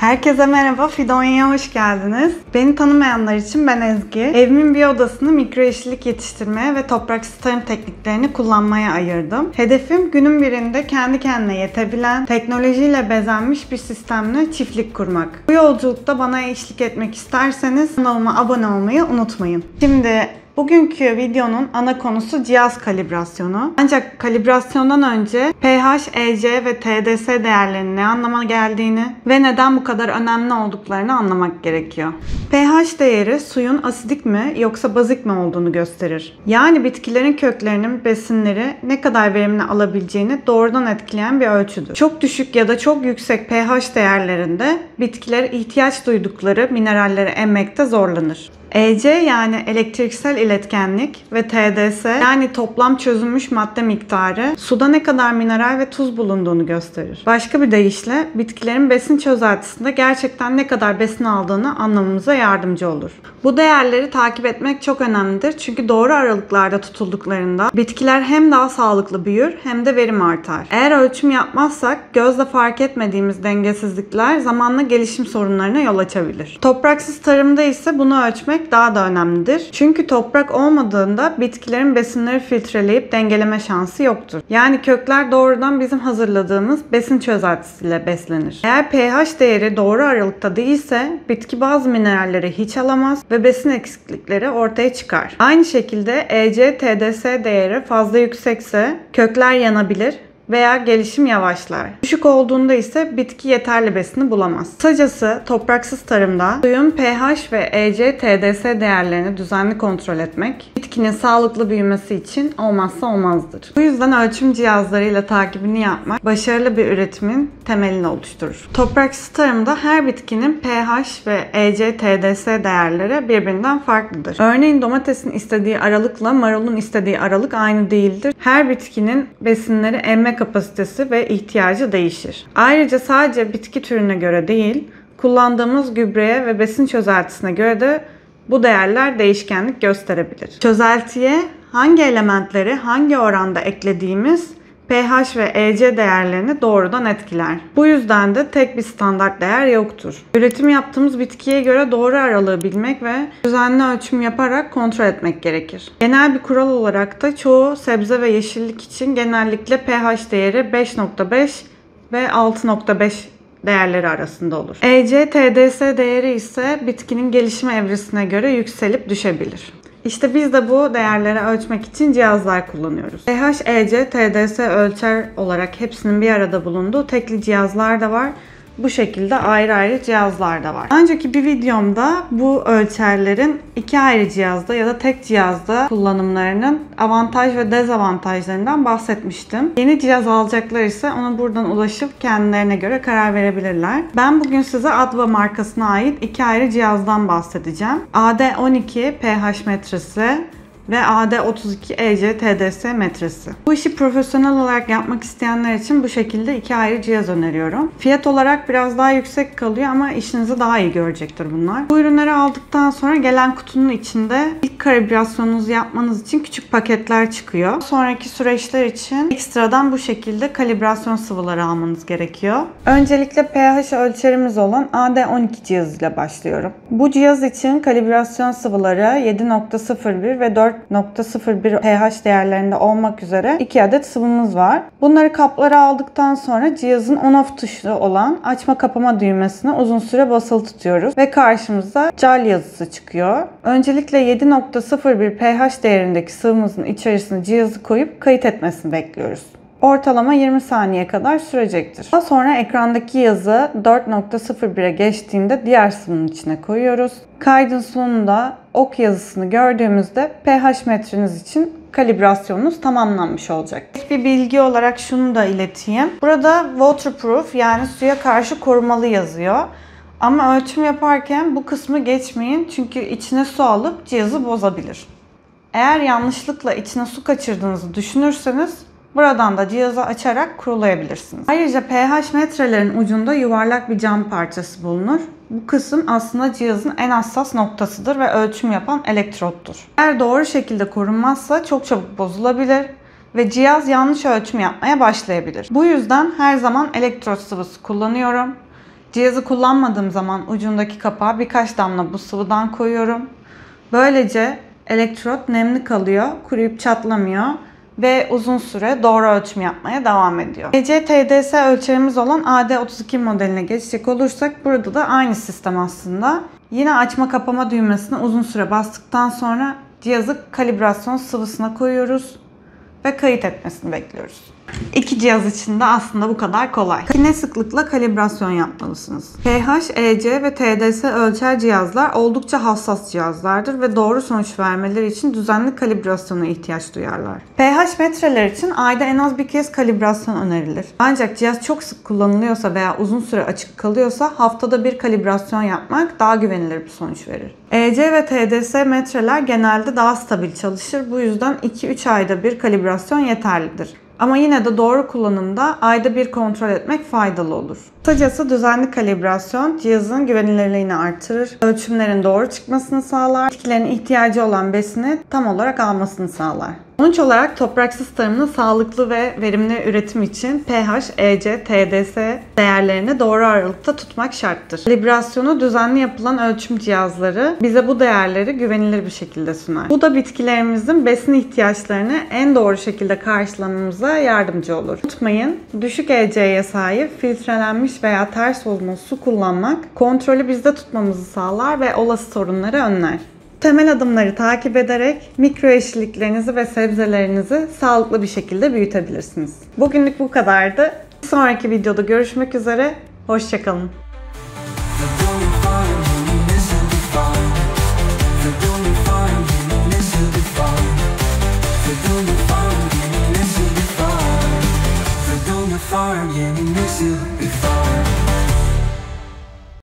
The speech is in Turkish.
Herkese merhaba, Fidonya'ya hoş geldiniz. Beni tanımayanlar için ben Ezgi. Evimin bir odasını mikro yeşillik yetiştirmeye ve topraksız tarım tekniklerini kullanmaya ayırdım. Hedefim günün birinde kendi kendine yetebilen, teknolojiyle bezenmiş bir sistemle çiftlik kurmak. Bu yolculukta bana eşlik etmek isterseniz kanalıma abone olmayı unutmayın. Şimdi bugünkü videonun ana konusu cihaz kalibrasyonu. Ancak kalibrasyondan önce pH, EC ve TDS değerlerinin ne anlama geldiğini ve neden bu kadar önemli olduklarını anlamak gerekiyor. pH değeri suyun asidik mi yoksa bazik mi olduğunu gösterir. Yani bitkilerin köklerinin besinleri ne kadar verimli alabileceğini doğrudan etkileyen bir ölçüdür. Çok düşük ya da çok yüksek pH değerlerinde bitkiler ihtiyaç duydukları mineralleri emmekte zorlanır. EC yani elektriksel iletkenlik ve TDS yani toplam çözünmüş madde miktarı suda ne kadar mineral ve tuz bulunduğunu gösterir. Başka bir deyişle bitkilerin besin çözeltisinde gerçekten ne kadar besin aldığını anlamamıza yardımcı olur. Bu değerleri takip etmek çok önemlidir çünkü doğru aralıklarda tutulduklarında bitkiler hem daha sağlıklı büyür hem de verim artar. Eğer ölçüm yapmazsak gözle fark etmediğimiz dengesizlikler zamanla gelişim sorunlarına yol açabilir. Topraksız tarımda ise bunu ölçmek daha da önemlidir. Çünkü toprak olmadığında bitkilerin besinleri filtreleyip dengeleme şansı yoktur. Yani kökler doğrudan bizim hazırladığımız besin çözeltisiyle beslenir. Eğer pH değeri doğru aralıkta değilse bitki bazı mineralleri hiç alamaz ve besin eksiklikleri ortaya çıkar. Aynı şekilde EC-TDS değeri fazla yüksekse kökler yanabilir veya gelişim yavaşlar. Düşük olduğunda ise bitki yeterli besini bulamaz. Kısacası topraksız tarımda suyun pH ve EC-TDS değerlerini düzenli kontrol etmek bitkinin sağlıklı büyümesi için olmazsa olmazdır. Bu yüzden ölçüm cihazlarıyla takibini yapmak başarılı bir üretimin temelini oluşturur. Topraksız tarımda her bitkinin pH ve EC-TDS değerleri birbirinden farklıdır. Örneğin domatesin istediği aralıkla marulun istediği aralık aynı değildir. Her bitkinin besinleri emme kapasitesi ve ihtiyacı değişir. Ayrıca sadece bitki türüne göre değil, kullandığımız gübreye ve besin çözeltisine göre de bu değerler değişkenlik gösterebilir. Çözeltiye hangi elementleri hangi oranda eklediğimiz pH ve EC değerlerini doğrudan etkiler. Bu yüzden de tek bir standart değer yoktur. Üretim yaptığımız bitkiye göre doğru aralığı bilmek ve düzenli ölçüm yaparak kontrol etmek gerekir. Genel bir kural olarak da çoğu sebze ve yeşillik için genellikle pH değeri 5.5 ve 6.5 değerleri arasında olur. EC-TDS değeri ise bitkinin gelişim evresine göre yükselip düşebilir. İşte biz de bu değerleri ölçmek için cihazlar kullanıyoruz. pH, EC, TDS ölçer olarak hepsinin bir arada bulunduğu tekli cihazlar da var. Bu şekilde ayrı ayrı cihazlar da var. Önceki bir videomda bu ölçerlerin iki ayrı cihazda ya da tek cihazda kullanımlarının avantaj ve dezavantajlarından bahsetmiştim. Yeni cihaz alacaklar ise ona buradan ulaşıp kendilerine göre karar verebilirler. Ben bugün size Adva markasına ait iki ayrı cihazdan bahsedeceğim. AD12 pH metresi ve AD32 EC-TDS metresi. Bu işi profesyonel olarak yapmak isteyenler için bu şekilde iki ayrı cihaz öneriyorum. Fiyat olarak biraz daha yüksek kalıyor ama işinizi daha iyi görecektir bunlar. Bu ürünleri aldıktan sonra gelen kutunun içinde ilk kalibrasyonunuzu yapmanız için küçük paketler çıkıyor. Sonraki süreçler için ekstradan bu şekilde kalibrasyon sıvıları almanız gerekiyor. Öncelikle pH ölçerimiz olan AD12 cihazıyla başlıyorum. Bu cihaz için kalibrasyon sıvıları 7.01 ve 4.01 pH değerlerinde olmak üzere 2 adet sıvımız var. Bunları kaplara aldıktan sonra cihazın on-off tuşu olan açma kapama düğmesine uzun süre basılı tutuyoruz ve karşımıza cal yazısı çıkıyor. Öncelikle 7.01 pH değerindeki sıvımızın içerisine cihazı koyup kayıt etmesini bekliyoruz. Ortalama 20 saniye kadar sürecektir. Daha sonra ekrandaki yazı 4.01'e geçtiğinde diğer sıvının içine koyuyoruz. Kaydın sonunda ok yazısını gördüğümüzde pH metreniz için kalibrasyonunuz tamamlanmış olacak. Bir bilgi olarak şunu da ileteyim. Burada waterproof yani suya karşı korumalı yazıyor. Ama ölçüm yaparken bu kısmı geçmeyin çünkü içine su alıp cihazı bozabilir. Eğer yanlışlıkla içine su kaçırdığınızı düşünürseniz buradan da cihazı açarak kurulayabilirsiniz. Ayrıca pH metrelerin ucunda yuvarlak bir cam parçası bulunur. Bu kısım aslında cihazın en hassas noktasıdır ve ölçüm yapan elektrottur. Eğer doğru şekilde korunmazsa çok çabuk bozulabilir ve cihaz yanlış ölçüm yapmaya başlayabilir. Bu yüzden her zaman elektrot sıvısı kullanıyorum. Cihazı kullanmadığım zaman ucundaki kapağa birkaç damla bu sıvıdan koyuyorum. Böylece elektrot nemli kalıyor, kuruyup çatlamıyor ve uzun süre doğru ölçüm yapmaya devam ediyor. EC-TDS ölçerimiz olan AD32 modeline geçecek olursak burada da aynı sistem aslında. Yine açma kapama düğmesine uzun süre bastıktan sonra cihazı kalibrasyon sıvısına koyuyoruz ve kayıt etmesini bekliyoruz. İki cihaz için de aslında bu kadar kolay. Ne sıklıkla kalibrasyon yapmalısınız? pH, EC ve TDS ölçer cihazlar oldukça hassas cihazlardır ve doğru sonuç vermeleri için düzenli kalibrasyona ihtiyaç duyarlar. pH metreler için ayda en az bir kez kalibrasyon önerilir. Ancak cihaz çok sık kullanılıyorsa veya uzun süre açık kalıyorsa haftada bir kalibrasyon yapmak daha güvenilir bir sonuç verir. EC ve TDS metreler genelde daha stabil çalışır. Bu yüzden 2-3 ayda bir kalibrasyon yeterlidir. Ama yine de doğru kullanımda ayda bir kontrol etmek faydalı olur. Kısacası düzenli kalibrasyon cihazın güvenilirliğini artırır, ölçümlerin doğru çıkmasını sağlar, bitkilerin ihtiyacı olan besini tam olarak almasını sağlar. Sonuç olarak topraksız tarımda sağlıklı ve verimli üretim için pH, EC, TDS değerlerini doğru aralıkta tutmak şarttır. Kalibrasyonu düzenli yapılan ölçüm cihazları bize bu değerleri güvenilir bir şekilde sunar. Bu da bitkilerimizin besin ihtiyaçlarını en doğru şekilde karşılamamıza yardımcı olur. Unutmayın, düşük EC'ye sahip filtrelenmiş veya ters ozmoz su kullanmak kontrolü bizde tutmamızı sağlar ve olası sorunları önler. Temel adımları takip ederek mikro yeşilliklerinizi ve sebzelerinizi sağlıklı bir şekilde büyütebilirsiniz. Bugünlük bu kadardı. Bir sonraki videoda görüşmek üzere. Hoşça kalın. Farm, yeah, we miss you.